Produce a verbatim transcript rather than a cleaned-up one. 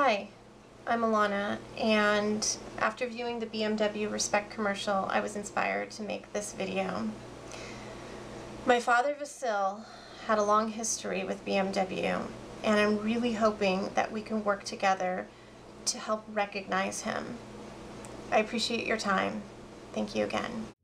Hi, I'm Alana, and after viewing the B M W Respect commercial, I was inspired to make this video. My father, Wasyl, had a long history with B M W, and I'm really hoping that we can work together to help recognize him. I appreciate your time. Thank you again.